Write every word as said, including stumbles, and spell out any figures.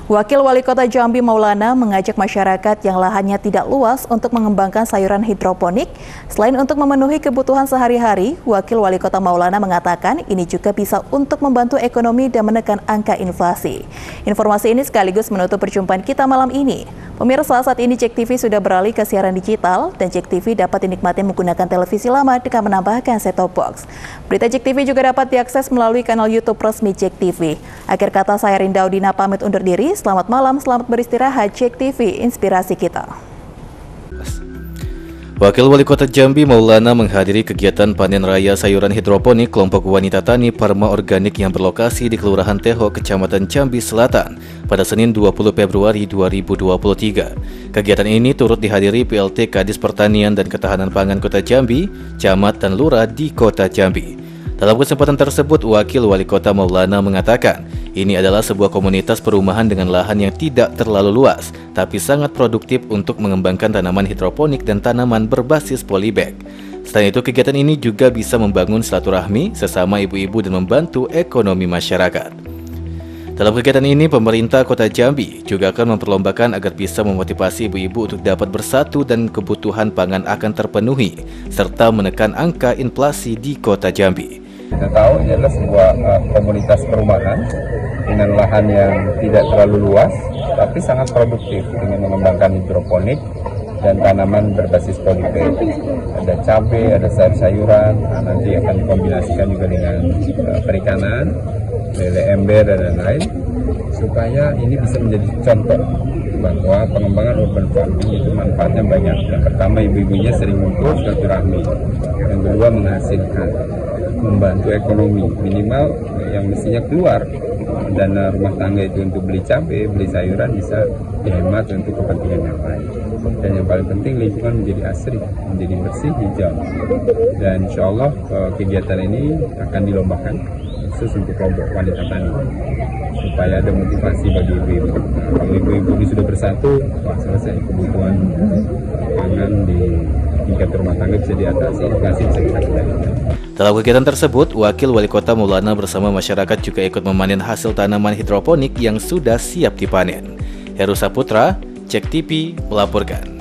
Wakil Wali Kota Jambi Maulana mengajak masyarakat yang lahannya tidak luas untuk mengembangkan sayuran hidroponik. Selain untuk memenuhi kebutuhan sehari-hari, Wakil Wali Kota Maulana mengatakan ini juga bisa untuk membantu ekonomi dan menekan angka inflasi. Informasi ini sekaligus menutup perjumpaan kita malam ini. Pemirsa, saat ini Jek T V sudah beralih ke siaran digital dan Jek T V dapat dinikmati menggunakan televisi lama dengan menambahkan set-top box. Berita Jek T V juga dapat diakses melalui kanal YouTube resmi Jek T V. Akhir kata, saya Rindaudina pamit undur diri. Selamat malam, selamat beristirahat. Jek T V, inspirasi kita. Wakil Wali Kota Jambi Maulana menghadiri kegiatan panen raya sayuran hidroponik kelompok wanita tani Parma Organik yang berlokasi di Kelurahan Teho, Kecamatan Jambi Selatan pada Senin dua puluh Februari dua ribu dua puluh tiga. Kegiatan ini turut dihadiri P L T Kadis Pertanian dan Ketahanan Pangan Kota Jambi, Camat dan Lurah di Kota Jambi. Dalam kesempatan tersebut, Wakil Wali Kota Maulana mengatakan, ini adalah sebuah komunitas perumahan dengan lahan yang tidak terlalu luas, tapi sangat produktif untuk mengembangkan tanaman hidroponik dan tanaman berbasis polybag. Selain itu, kegiatan ini juga bisa membangun silaturahmi sesama ibu-ibu dan membantu ekonomi masyarakat. Dalam kegiatan ini, pemerintah Kota Jambi juga akan memperlombakan agar bisa memotivasi ibu-ibu untuk dapat bersatu dan kebutuhan pangan akan terpenuhi, serta menekan angka inflasi di Kota Jambi. Kita tahu ini adalah sebuah uh, komunitas perumahan dengan lahan yang tidak terlalu luas, tapi sangat produktif dengan mengembangkan hidroponik dan tanaman berbasis polybag. Ada cabai, ada sayur-sayuran, nah, nanti akan dikombinasikan juga dengan uh, perikanan, lele ember dan lain-lain, supaya ini bisa menjadi contoh bahwa pengembangan urban farming itu manfaatnya banyak. Yang pertama, ibu-ibunya sering ngumpul silaturahmi. Yang kedua, menghasilkan, membantu ekonomi, minimal yang mestinya keluar dana rumah tangga itu untuk beli cabai, beli sayuran bisa dihemat untuk kepentingan yang lain. Dan yang paling penting, lingkungan menjadi asri, menjadi bersih, hijau. Dan insya Allah kegiatan ini akan dilombakan khusus untuk kelompok wanita tani, supaya ada motivasi bagi ibu-ibu. Kalau ibu-ibu ini sudah bersatu, wah selesai, kebutuhan pangan di tingkat rumah tangga bisa diatasi, inflasi bisa kita kendalikan. Dalam kegiatan tersebut, Wakil Wali Kota Maulana bersama masyarakat juga ikut memanen hasil tanaman hidroponik yang sudah siap dipanen. Heru Saputra, Jek T V melaporkan.